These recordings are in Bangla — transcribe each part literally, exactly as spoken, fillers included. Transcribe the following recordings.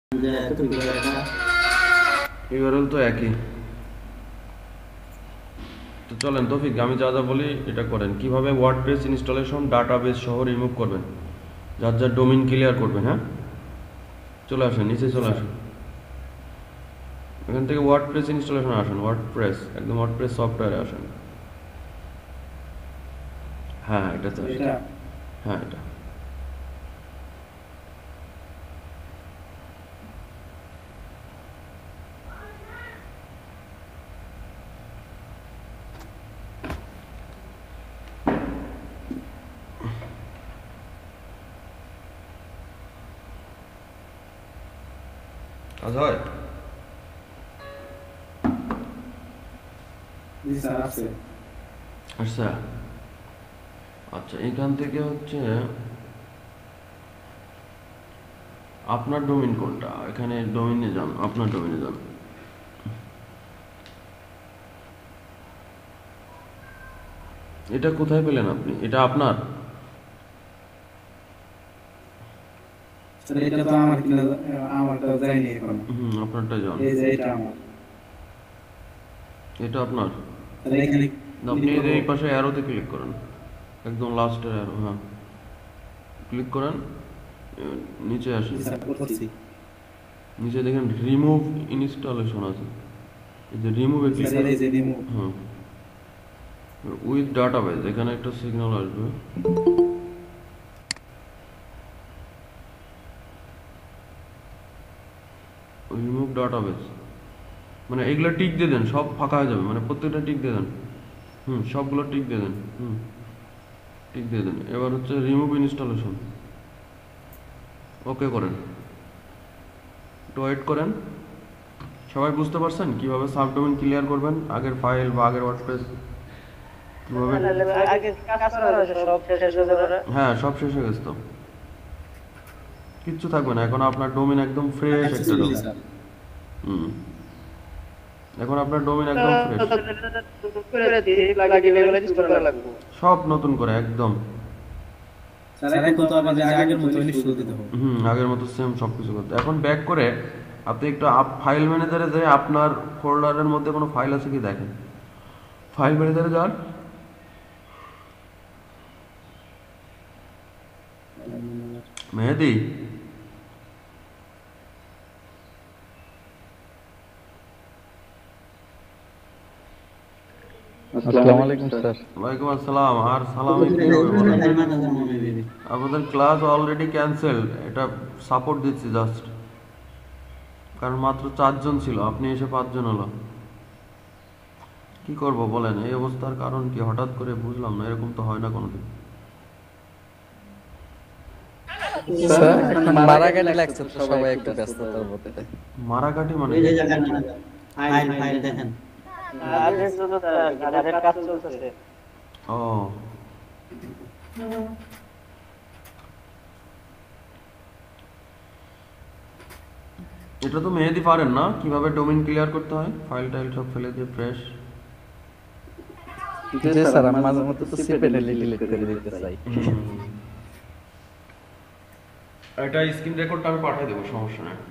ইউআরএল তো একই। তো চলেন তৌফিক, আমি যা যা বলি এটা করেন। কিভাবে ওয়ার্ডপ্রেস ইনস্টলেশন ডাটাবেস সহ রিমুভ করবেন, যার যার ডোমেইন ক্লিয়ার করবেন। হ্যাঁ, চলে আসেন, নিচে চলে আসেন। এখান থেকে ওয়ার্ডপ্রেস ইনস্টলেশন আসেন, ওয়ার্ডপ্রেস একদম ওয়ার্ডপ্রেস সফটওয়্যারে আসেন। হ্যাঁ এটা তো হ্যাঁ এটা কাজ হয়। আচ্ছা আচ্ছা, এখান থেকে হচ্ছে আপনার ডোমেইন কোনটা, এখানে ডোমেইনে যান, আপনার ডোমেইনে যান। এটা কোথায় পেলেন আপনি? এটা আপনার? এটা তো আমার কিনা, আমারটা যায়নি এখনো। হুম, আপনারটা যান। এই যে এটা আমার, এটা আপনার। তাহলে এখানে আপনি এই পাশে অ্যারোতে ক্লিক করেন, একদম লাস্টের অ্যারো। হ্যাঁ, ক্লিক করেন, নিচে আসেন। নিচে দেখেন রিমুভ ইনস্টলেশন আছে, এই যে রিমুভ এ ক্লিক করেন। হ্যাঁ, উইথ ডাটাবেস এখানে একটা সিগন্যাল আসবে। রিমুভ ডাটাবেস মানে এগুলো টিক দিয়ে দেন, সব ফাঁকা হয়ে যাবে, মানে প্রত্যেকটা টিক দিয়ে দেন। হুম, সবগুলো টিক দিয়ে দেন। হুম, টিক দিয়ে দেন। এবার হচ্ছে রিমুভ ইনস্টলেশন, ওকে করেন, একটু ওয়েট করেন। সবাই বুঝতে পারছেন কিভাবে সাবডোমেইন ক্লিয়ার করবেন? আগের ফাইল বা আগের ওয়ার্ডপ্রেস কিভাবে? হ্যাঁ, সব শেষ হয়ে গেছে তো, কিচ্ছু থাকবে না। এখন আপনার ডোমেইন একদম ফ্রেশ একটা ডোমেইন। হুম, এখন আপনার ডোমেইন একদম ফ্রেশ, সব নতুন করে একদম। হুম, আগের মতো সেম সব কিছু করতে। এখন ব্যাক করে আপনি একটু ফাইল ম্যানেজারে যেয়ে আপনার ফোল্ডারের মধ্যে কোনো ফাইল আছে কি দেখেন। ফাইল ম্যানেজারে যান, মেহেদি আসসালামু আলাইকুম স্যার। ওয়ালাইকুম আসসালাম। আর সালামে কি হবে বলেন? আমাদের ক্লাস অলরেডি ক্যান্সেলড, এটা সাপোর্ট দিচ্ছি জাস্ট, কারণ মাত্র চারজন ছিল, আপনি এসে পাঁচজন হলো। কি করব বলেন, এই অবস্থার কারণ কি হঠাৎ করে বুঝলাম না, এরকম তো হয় না কোনোদিন। স্যার এখন মারাকাটি লাগছে তো, সবাই একটু ব্যস্ততার মধ্যে। মারাকাটি মানে এই যে জায়গায় ফাইল ফাইল দেখেন, আর এসো তো গাড়ির কাজ চলতেছে। ও এটা তো মেহেদি পারেন না কিভাবে ডোমেইন ক্লিয়ার করতে হয়, ফাইল টাইল সব ফেলে দিয়ে ফ্রেশ। জি স্যার, আমি মাঝে মধ্যে তো সিপ্যানেল ডিলিট করে দিতে চাই। এটা স্ক্রিন রেকর্ডটা আমি পাঠিয়ে দেবো, সমস্যা নেই।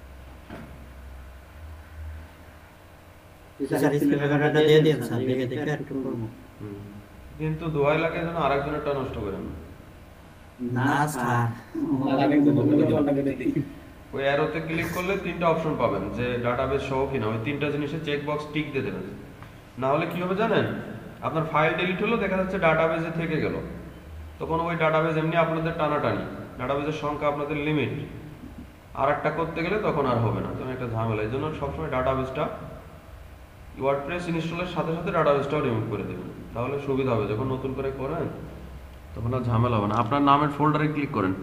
স্যার স্ক্রিন রেকর্ডারটা দিয়ে দিন স্যার, দেখে দেখে একটু করব। কিন্তু দোয়াই লাগে যেন আরেকজনেরটা নষ্ট করেন না স্যার, আরেকজন বলতে লাগে দেখি। ওই অ্যারোতে ক্লিক করলে তিনটা অপশন পাবেন, যে ডাটাবেস সহ কিনা, ওই তিনটা জিনিসে চেক বক্স টিক দিয়ে দেবেন। না হলে কি হবে জানেন, আপনার ফাইল ডিলিট হলো, দেখা যাচ্ছে ডাটাবেসে থেকে গেল, তখন ওই ডাটাবেস এমনি আপনাদের টানাটানি, ডাটাবেসের সংখ্যা আপনাদের লিমিট, আর একটা করতে গেলে তখন আর হবে না, তখন একটা ঝামেলা। এই জন্য সবসময় ডাটাবেসটা ওয়ার্ডপ্রেস ইনস্টলের সাথে সাথে ডাটাবেসটাও রিমুভ করে দেবেন, তাহলে সুবিধা হবে, যখন নতুন করে করেন তখন আর ঝামেলা হবে না। আপনার নামের ফোল্ডারে ক্লিক করেন,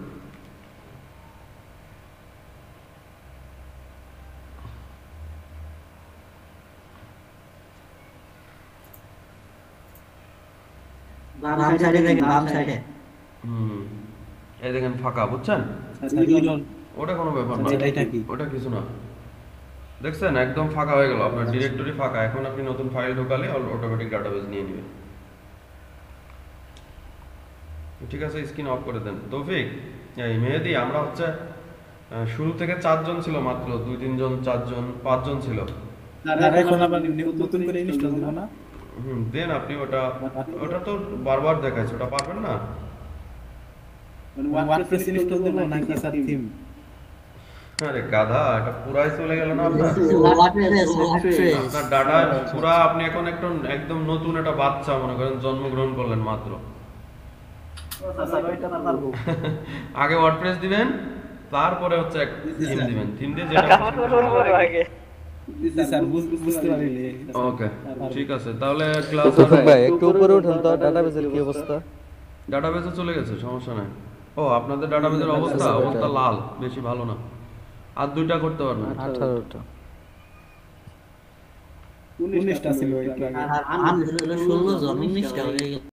বাম সাইডে দেখেন, বাম সাইডে। হুম, এই দেখেন ফাঁকা, বুঝছেন? ওটা কোনো ব্যাপার না, ওটা কিছু না। দেখছেন একদম ফাঁকা হয়ে গেল, আপনার ডিরেক্টরি ফাঁকা। এখন আপনি নতুন ফাইল ঢোকালে অটোমেটিক ডাটাবেস নিয়ে নেবে। ঠিক আছে, স্ক্রিন অফ করে দেন। তৌফিক, এই মেহেদি, আমরা হচ্ছে আহ, শুরু থেকে চারজন ছিল মাত্র, দুই তিনজন চারজন পাঁচজন ছিল। আর এখন আবার নতুন করে ইনস্টল দিব না? হুম, দেন আপনি ওটা, ওটা তো বারবার দেখাচ্ছে, ওটা পারবেন না। মানে ওয়ার্ডপ্রেস ইনস্টল দিব নাকি স্যার থিম? আরে গাধা, এটা পুরাই চলে গেল না আপনার। ওয়ার্ডপ্রেস ওয়ার্ডপ্রেস আপনার ডাটা পুরা, আপনি এখন একটা একদম নতুন একটা বাচ্চা মনে করেন জন্মগ্রহণ করলেন মাত্র। স্যার ওইটা তো পারবো। আগে ওয়ার্ডপ্রেস দিবেন, তারপরে হচ্ছে থিম দিবেন, থিম দিয়ে যেটা কাজ শুরু করো আগে। জি স্যার বুঝ- বুঝতে পারিনি। ওকে ঠিক আছে, তাহলে ক্লাস তোফিক ভাই একটু উপরে উঠুন তো, ডাটাবেসের কি অবস্থা? ডাটাবেসে চলে গেছে, সমস্যা নাই। ও আপনাদের ডাটাবেসের অবস্থা অবস্থা লাল, বেশি ভালো না। আর দুইটা করতে পারবেন। আঠারোটা। উনিশটা ছিল একটু আগে। আর আমি ষোলো জন উনিশটা হয়ে গেল।